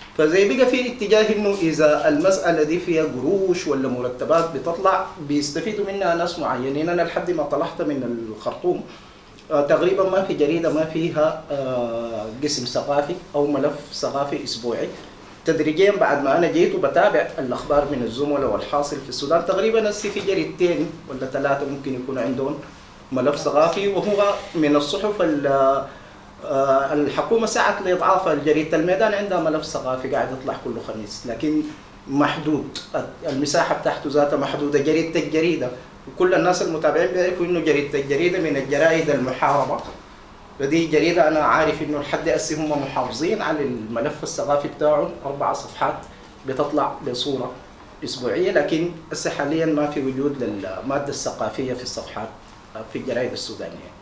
فزي بقى في اتجاه انه اذا المساله دي فيها قروش ولا مرتبات بتطلع بيستفيدوا منها ناس معينين. انا لحد ما طلعت من الخرطوم تقريبا ما في جريده ما فيها قسم ثقافي او ملف ثقافي اسبوعي. تدريجيا بعد ما انا جيت وبتابع الاخبار من الزملاء والحاصل في السودان، تقريبا هسه في جريدتين ولا ثلاثه ممكن يكون عندهم ملف ثقافي، وهو من الصحف الحكومه سعت لاضعافها. جريده الميدان عندها ملف ثقافي قاعد يطلع كل خميس، لكن محدود، المساحه بتاعته ذاتها محدوده. جريده الجريده وكل الناس المتابعين بيعرفوا انه جريده الجريده من الجرائد المحاربه، فدي جريده انا عارف انه لحد هسه هم محافظين على الملف الثقافي بتاعهم، 4 صفحات بتطلع بصوره اسبوعيه، لكن هسه حاليا ما في وجود للماده الثقافيه في الصفحات في الجرائد السودانيه.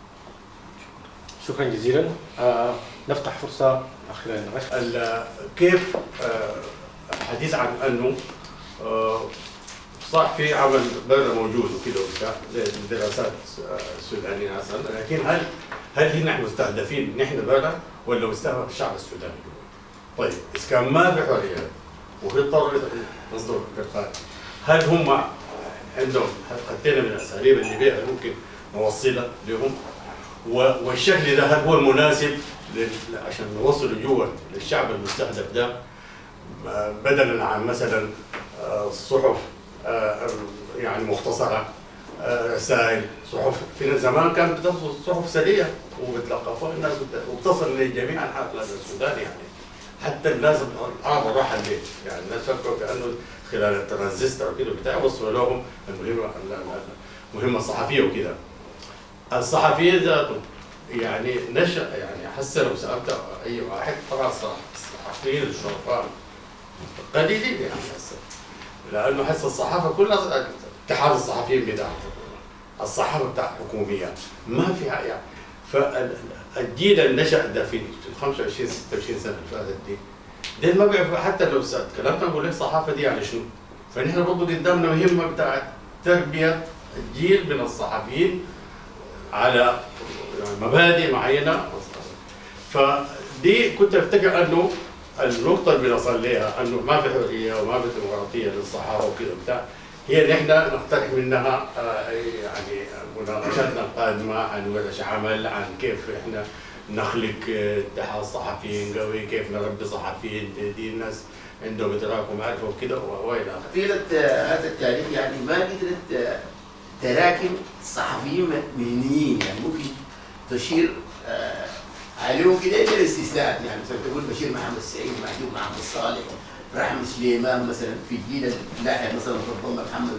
شكرا جزيلا. نفتح فرصه اخيره للنقاش. كيف الحديث عن انه صح في عمل برا موجود وكذا وبتاع للدراسات السودانيه اصلا، لكن هل نحن مستهدفين نحن برا ولا مستهدف الشعب السوداني؟ طيب اذا كان ما في حريه وفي اضطر نصدر في الخارج، هل هم عندهم خطينا من الاساليب اللي بيها ممكن نوصلها لهم؟ والشكل ده هل هو المناسب عشان نوصله جوا للشعب المستهدف ده، بدلا عن مثلا الصحف يعني مختصره، رسائل، صحف في زمان كانت بتصل صحف سريعه وبتلقفوها الناس وبتصل لجميع انحاء السودان، يعني حتى الناس العرب راح البيت، يعني الناس فكروا كانه خلال الترانزستور وكده بتاع وصلوا لهم المهمه الصحفيه وكده. الصحفيين ذاته يعني نشأ، يعني حس لو سألت أي واحد طبعا الصحفيين الشرفاء قليلين يعني هسه، لأنه حس الصحافة كلها اتحاد الصحفيين بتاع الصحافة بتاع الحكوميات ما فيها يعني. فالجيل اللي نشأ ده في 25 26 سنة اللي فاتت دي ما بيعرفوا، حتى لو سألت كلامنا نقول لك الصحافة دي يعني شنو؟ فنحن برضه قدامنا مهمة بتاعت تربية الجيل من الصحفيين على مبادئ معينه. فدي كنت افتكر انه النقطه اللي بنصل لها انه ما في حريه وما في ديمقراطيه للصحافه وكده بتاع، هي اللي احنا نقترح منها يعني مناقشاتنا القادمه عن ورش عمل، عن كيف احنا نخلق اتحاد صحفيين قوي، كيف نربي صحفيين دي الناس عندهم ادراك ومعرفه وكده والى اخره. طيله هذا التاريخ يعني ما قدرت تراكم صحفيين مهنيين، يعني ممكن تشير عليهم كده الى الاستثناءات، يعني مثلا تقول بشير محمد سعيد، محجوب محمد صالح، رحمة سليمان مثلا في الجيل اللاحق مثلا ربما محمد.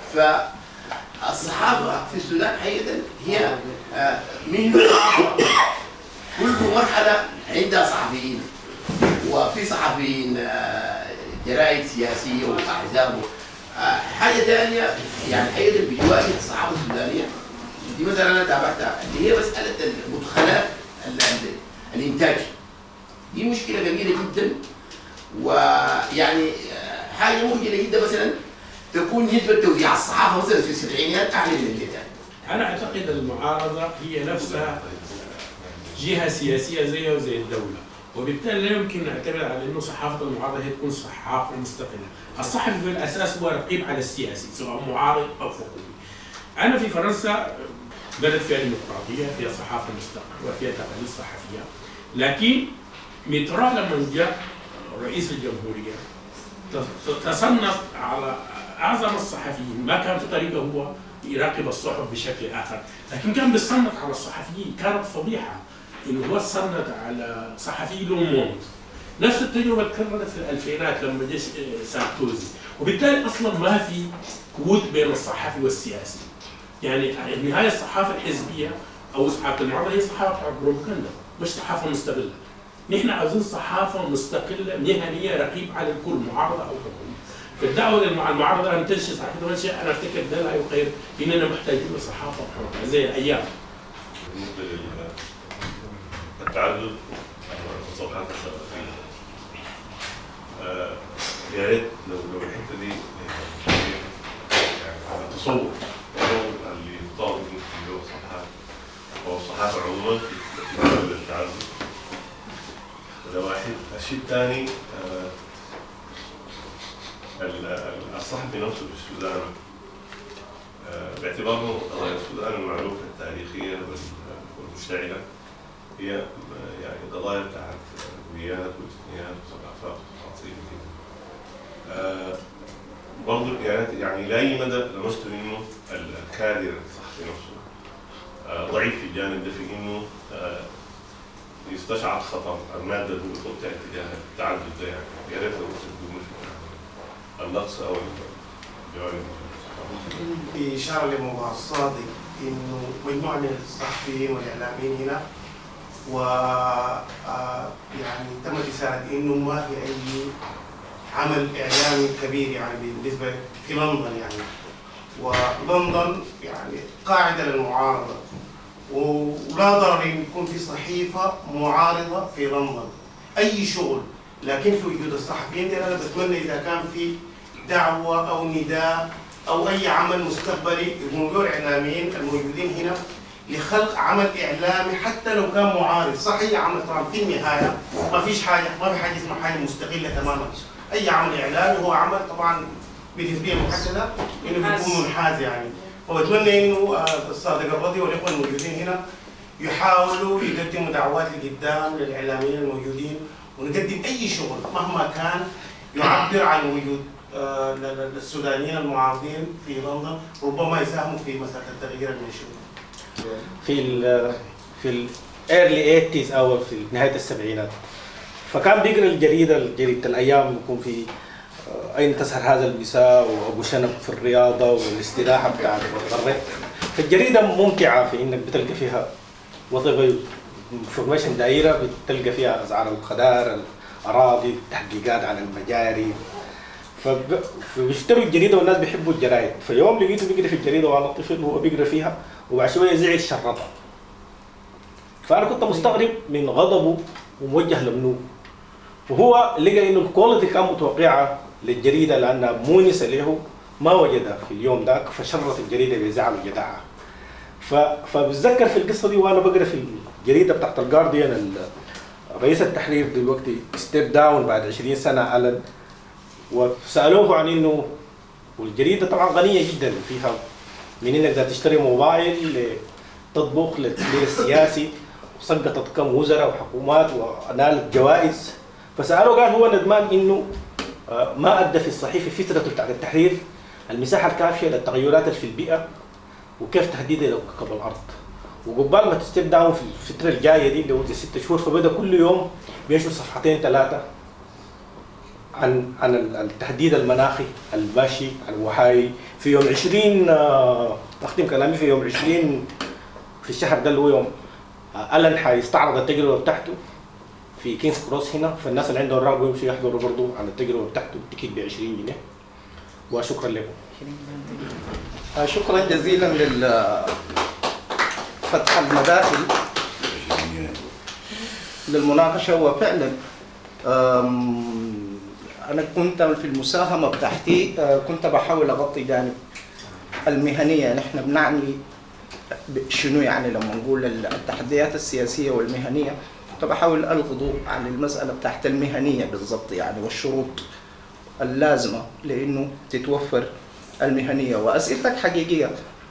فالصحافه في السودان حقيقه هي مهنه، كل مرحله عندها صحفيين، وفي صحفيين جرائد سياسيه واحزاب. حاجه ثانيه يعني حقيقه بتواجه الصحافه السودانيه دي مثلا انا تابعتها، اللي هي مساله المدخلات الانتاج، دي مشكله جميله جدا. ويعني حاجه مهمه جدا مثلا تكون نسبه توزيع الصحافه مثلا في السبعينيات اعلى من اللي ثاني. انا اعتقد المعارضه هي نفسها جهه سياسيه زيها وزي الدوله، وبالتالي لا يمكن نعتمد على انه صحافه المعارضه هي تكون صحافه مستقله. الصحفي في الاساس هو رقيب على السياسي سواء معارض او حكومي. انا في فرنسا بلد فيها ديمقراطيه، فيها صحافه مستقله وفيها تقاليد صحفيه، لكن ميترا لما جاء رئيس الجمهوريه تصنف على اعظم الصحفيين، ما كان في طريقه هو يراقب الصحف بشكل اخر، لكن كان بيصنف على الصحفيين. كانت فضيحه انه هو صنف على صحفي لوموند. نفس التجربه تكررت في الالفينات لما جاء ساركوزي، وبالتالي اصلا ما في كود بين الصحفي والسياسي. يعني النهايه الصحافه الحزبيه او صحافه المعارضه هي صحافه بتاع بروباغندا مش صحافه مستقله. نحن عاوزين صحافه مستقله مهنيه رقيب على الكل معارضه او حكومه. في الدعوه المعارضه ان تنشئ صحافه منشئ، انا افتكر ده لا يخير اننا محتاجين لصحافه حره زي الايام. بالنسبه للتعدد الصفحات الثقافيه، يا ريت لو الحته دي يعني تصور اللي يطالب اللي هو الصفحات او الصحافه عموما في التعدد، ده واحد. الشيء الثاني الصحفي نفسه في السودان باعتباره قضايا السودان المعروفة التاريخية والمشتعلة هي يعني قضايا بتاعت هويات وإثنيات وثقافات وتفاصيل وكده. برضه يعني لأي مدى لمست إنه الكادر الصحفي نفسه ضعيف في الجانب ده، في إنه يستشعر خطر المادة اللي هو بتاع اتجاه التعدد ده. يعني يا ريت لو تقولوا النقص أو الجوانب. بإشارة لموضوع الصادق إنه مجموعة من الصحفيين والإعلاميين هنا يعني تم رسالة إنه ما في أي عمل إعلامي كبير يعني بالنسبة في لندن يعني، ولندن يعني قاعدة للمعارضة، ولا ضرر إن يكون في صحيفة معارضة في لندن أي شغل. لكن في وجود الصحفيين دي أنا بتمنى إذا كان في دعوة أو نداء أو أي عمل مستقبلي يقولوا الإعلاميين الموجودين هنا لخلق عمل إعلامي حتى لو كان معارض. صحيح عمل طبعا في النهاية ما في حاجة اسمها حاجة مستقلة تماما. أي عمل إعلامي هو عمل طبعا بنسبية محددة إنه بيكون منحاز يعني. وبتمنى إنه الصادق الرضي والإخوة الموجودين هنا يحاولوا يقدموا دعوات لقدام للإعلاميين الموجودين، ونقدم أي شغل مهما كان يعبر عن وجود السودانيين المعارضين في لندن، ربما يساهموا في مسألة التغيير المنشود. في الايرلي 80s او في نهايه السبعينات، فكان بيقرا جريده الايام، يكون في اين تسهر هذا المساء وابو شنب في الرياضه والاستراحه بتاعت الغرب. فالجريده ممتعه في انك بتلقى فيها وظيفه انفورميشن دائره، بتلقى فيها اسعار الخضار، الاراضي، تحقيقات عن المجاري. فبيشتروا الجريده والناس بيحبوا الجرايد. فيوم لقيته بيقرا في الجريده وانا طفل وهو بيقرا فيها، وبعد شويه زعل شرطها. فانا كنت مستغرب من غضبه وموجه لمنو. وهو لقى انه الكواليتي كان متوقعه للجريده لانها مونسه له، ما وجدها في اليوم ذاك، فشرت الجريده بزعل وجدعها. فبتذكر في القصه دي وانا بقرا في الجريده بتاعت الجارديان، رئيس التحرير دلوقتي ستيب داون بعد 20 سنه ألن، وسالوه عن انه، والجريده طبعا غنيه جدا فيها من انك تشتري موبايل لتطبخ للتحليل السياسي، وسقطت كم وزراء وحكومات ونالت جوائز. فسالوه قال هو ندمان انه ما ادى في الصحيفه فترته بتاعت التحرير المساحه الكافيه للتغيرات في البيئه وكيف تهديدها لكوكب الارض. وقبال ما تستيب داون في الفتره الجايه دي اللي هو 6 شهور، فبدا كل يوم بينشر صفحتين 3 عن التهديد المناخي الماشي على الوحاي. في يوم 20 اختم كلامي، في يوم 20 في الشهر ده اللي هو يوم ألن حيستعرض التجربه بتاعته في كينز كروس هنا، فالناس اللي عندهم رغبه يمشوا يحضروا برضه عن التجربه بتاعته، التيكت ب 20 جنيه. وشكرا لكم. شكرا جزيلا فتح المداخل للمناقشه. وفعلا أنا كنت في المساهمة بتاعتي كنت بحاول أغطي جانب المهنية. نحن بنعني شنو يعني لما نقول التحديات السياسية والمهنية، كنت بحاول ألقي ضوء على المسألة بتاعت المهنية بالضبط يعني، والشروط اللازمة لأنه تتوفر المهنية. وأسئلتك حقيقية،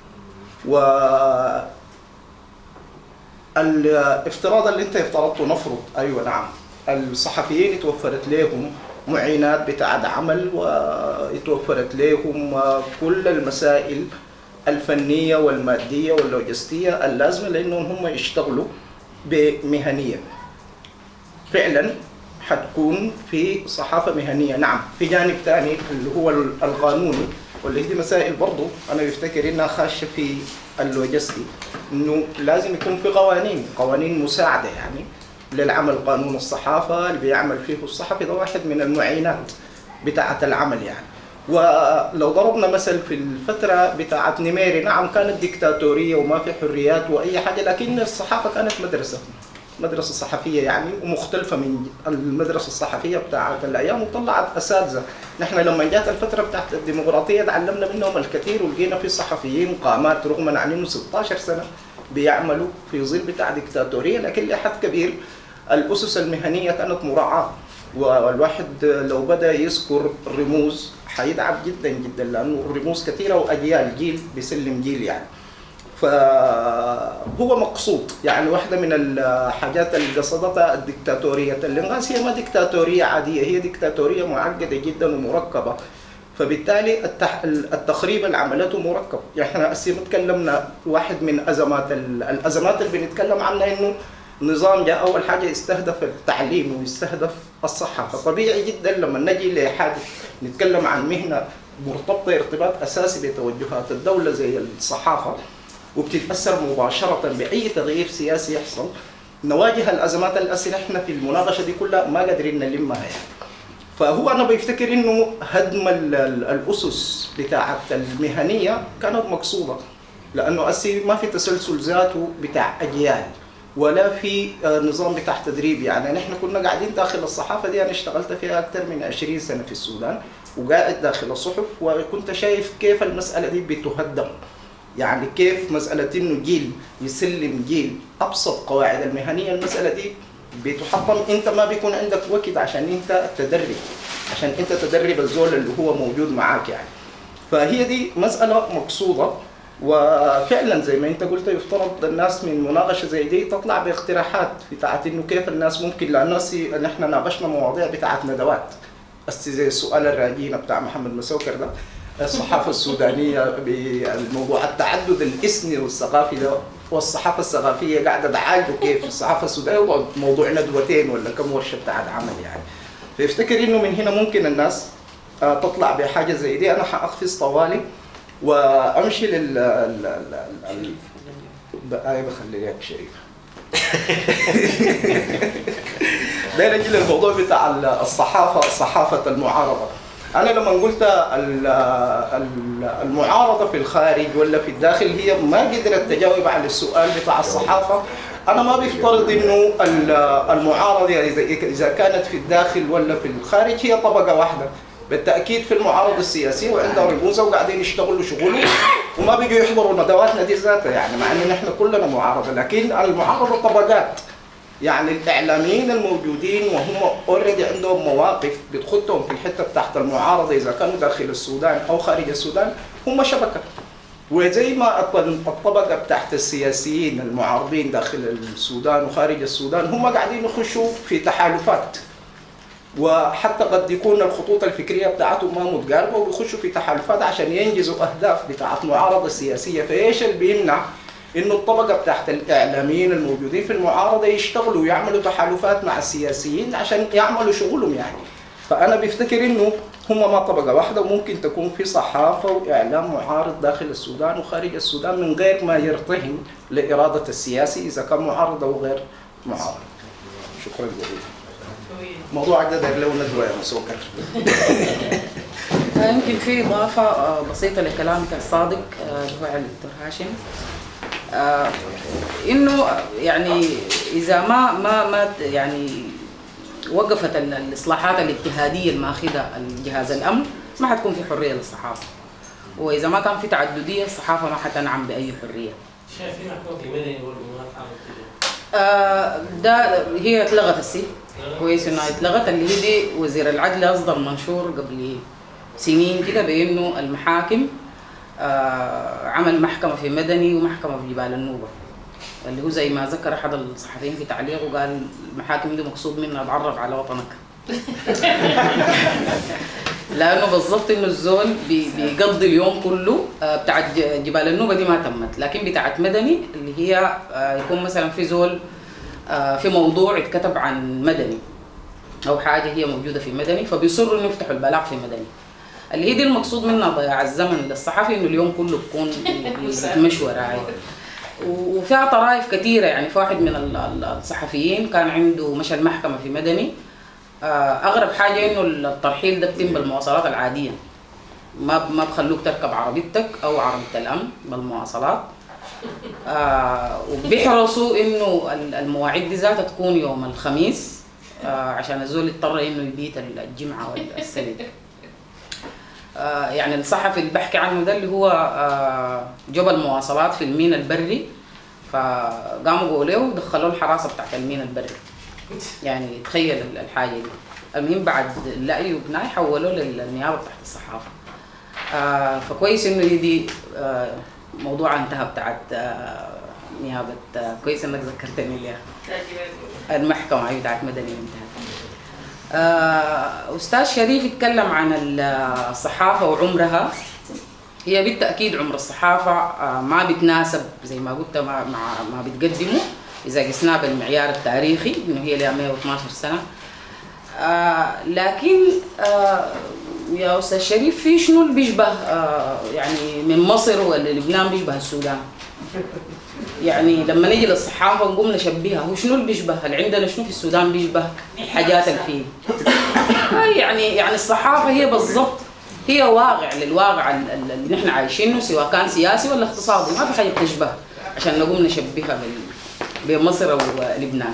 والافتراض اللي أنت افترضته نفرض أيوة نعم الصحفيين توفرت لهم معينات بتاعت عمل ويتوفرت لهم كل المسائل الفنية والمادية واللوجستية اللازمة لأنهم هم يشتغلوا بمهنية. فعلا حتكون في صحافة مهنية. نعم في جانب ثاني اللي هو القانوني، واللي دي مسائل برضو أنا بفتكر إنها خاشة في اللوجستي، إنه لازم يكون في قوانين مساعدة يعني للعمل. قانون الصحافة اللي بيعمل فيه الصحفي ده واحد من المعينات بتاعة العمل يعني. ولو ضربنا مثل في الفترة بتاعة نميري، نعم كانت ديكتاتورية وما في حريات وأي حاجة، لكن الصحافة كانت مدرسة صحفية يعني، ومختلفة من المدرسة الصحفية بتاعة الأيام، وطلعت أساتذة. نحن لما جات الفترة بتاعت الديمقراطية تعلمنا منهم الكثير، ولقينا في صحفيين قامات رغم عن إنه 16 سنة بيعملوا في ظل بتاع ديكتاتورية، لكن لحد كبير الأسس المهنية كانت مراعاة، والواحد لو بدأ يذكر رموز حيتعب جدا جدا، لأنه الرموز كثيرة وأجيال، جيل بيسلم جيل يعني. فهو مقصود يعني. واحدة من الحاجات اللي قصدتها الدكتاتورية الإنغاز هي ما دكتاتورية عادية، هي دكتاتورية معقدة جدا ومركبة. فبالتالي التخريب اللي عملته مركب. يعني احنا ما تكلمنا واحد من الأزمات اللي بنتكلم عنها إنه نظام جاء أول حاجة يستهدف التعليم ويستهدف الصحة. فطبيعي جدا لما نجي لحادث نتكلم عن مهنة مرتبطة ارتباط أساسي بتوجهات الدولة زي الصحافة وبتتأثر مباشرة بأي تغيير سياسي يحصل، نواجه الأزمات الأسئلة احنا في المناقشة دي كلها ما قادرين نلمها يعني. فهو أنا بفتكر إنه هدم الأسس بتاعت المهنية كانت مقصودة، لأنه ما في تسلسل ذاته بتاع أجيال ولا في نظام بتاع تدريب. يعني نحن كنا قاعدين داخل الصحافة دي، أنا اشتغلت فيها أكثر من 20 سنة في السودان وقاعد داخل الصحف، وكنت شايف كيف المسألة دي بتهدم. يعني كيف مسألة إنه جيل يسلم جيل أبسط قواعد المهنية، المسألة دي بتحطم. أنت ما بيكون عندك وقت عشان أنت تدرب الزول اللي هو موجود معاك يعني. فهي دي مسألة مقصودة، وفعلا زي ما انت قلت يفترض الناس من مناقشه زي دي تطلع باقتراحات بتاعت انه كيف الناس ممكن، لانه نحن ناقشنا مواضيع بتاعت ندوات زي السؤال الراجينا بتاع محمد مسوكر ده، الصحافه السودانيه بالموضوع التعدد الاثني والثقافي ده، والصحافه الثقافيه قاعده تعالجوا كيف الصحافه السودانيه، موضوع ندوتين ولا كم ورشه بتاعت عمل يعني. فيفتكر انه من هنا ممكن الناس تطلع بحاجه زي دي. انا حاقفز طوالي وامشي بخلي لك شريف. ده نجي للموضوع بتاع صحافه المعارضه. انا لما قلت المعارضه في الخارج ولا في الداخل هي ما قدرت تجاوب على السؤال بتاع الصحافه، انا ما بفترض انه المعارضه اذا كانت في الداخل ولا في الخارج هي طبقه واحده. بالتأكيد في المعارضة السياسية وعندها رموزها وقاعدين يشتغلوا شغلهم وما بيجوا يحضروا ندواتنا دي ذاتها يعني، مع ان نحن كلنا معارضة، لكن المعارضة طبقات. يعني الإعلاميين الموجودين وهم اوريدي عندهم مواقف بتخدهم في الحتة بتاعت المعارضة إذا كانوا داخل السودان أو خارج السودان، هم شبكة. وزي ما الطبقة بتاعت السياسيين المعارضين داخل السودان وخارج السودان هم قاعدين يخشوا في تحالفات، وحتى قد يكون الخطوط الفكريه بتاعتهم ما متقاربه وبيخشوا في تحالفات عشان ينجزوا اهداف بتاعت معارضه سياسيه. فايش اللي بيمنع انه الطبقه بتاعت الاعلاميين الموجودين في المعارضه يشتغلوا ويعملوا تحالفات مع السياسيين عشان يعملوا شغلهم يعني. فانا بفتكر انه هم ما طبقه واحده، وممكن تكون في صحافه واعلام معارض داخل السودان وخارج السودان من غير ما يرتهن لاراده السياسي اذا كان معارض او غير معارض. شكرا جزيلا. موضوع ده داير له ندوه يا مسوكر. يمكن في اضافه بسيطه لكلامك الصادق اللي هو على الدكتور هاشم، انه يعني اذا ما يعني وقفت الاصلاحات الاجتهاديه الماخذه الجهاز الامن ما حتكون في حريه للصحافه، واذا ما كان في تعدديه الصحافه ما حتنعم باي حريه. شايفين محكوك مدني برضه ده هي اتلغت السي كويس انها اتلغت، اللي هي دي وزير العدل اصدر منشور قبل سنين كده بانه المحاكم عمل محكمه في مدني ومحكمه في جبال النوبه، اللي هو زي ما ذكر احد الصحفيين في تعليقه قال المحاكم دي مقصود منها اتعرف على وطنك. لانه بالضبط انه الزول بيقضي اليوم كله بتاعت جبال النوبه دي ما تمت، لكن بتاعت مدني اللي هي يكون مثلا في زول في موضوع اتكتب عن مدني او حاجه هي موجوده في مدني فبيصروا انه يفتحوا البلاغ في مدني، اللي هي دي المقصود منها ضياع الزمن للصحفي، انه اليوم كله بيكون بيتمشى وراي. وفيها طرائف كثيره يعني. في واحد من الصحفيين كان عنده مشى المحكمه في مدني، اغرب حاجه انه الترحيل ده بيتم بالمواصلات العاديه، ما بخلوك تركب عربيتك او عربيه الامن بالمواصلات، وبيحرصوا انه المواعيد دي ذاتها تكون يوم الخميس عشان الزول يضطر انه يبيت الجمعه والسبت. يعني الصحفي اللي بحكي عنه ده اللي هو جبل مواصلات في المينا البري، فقاموا قولوا ودخلوا الحراسه بتاعت المينا البري يعني تخيل الحاجه دي. المهم بعد اللأي وبناي حولوه للنيابه تحت الصحافه. فكويس انه دي موضوع انتهى بتاعت نيابه. كويس انك ذكرتني ليها. المحكمه بتاعت مدني انتهت. استاذ شريف يتكلم عن الصحافه وعمرها. هي بالتاكيد عمر الصحافه ما بيتناسب زي ما قلت ما بتقدمه اذا قسناه بالمعيار التاريخي انه هي لها 112 سنه. لكن يا استاذ شريف في شنو اللي بيشبه يعني من مصر ولا لبنان بيشبه السودان؟ يعني لما نيجي للصحافه نقوم نشبهها، هو شنو اللي بيشبه؟ اللي عندنا شنو في السودان بيشبه الحاجات اللي فيه؟ يعني الصحافه هي بالضبط هي واقع للواقع اللي نحن عايشينه سواء كان سياسي ولا اقتصادي، ما في حاجه بتشبه عشان نقوم نشبهها بمصر ولبنان.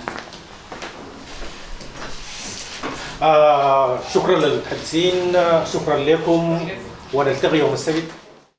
شكرا للمتحدثين، شكرا لكم، ونلتقي يوم السبت.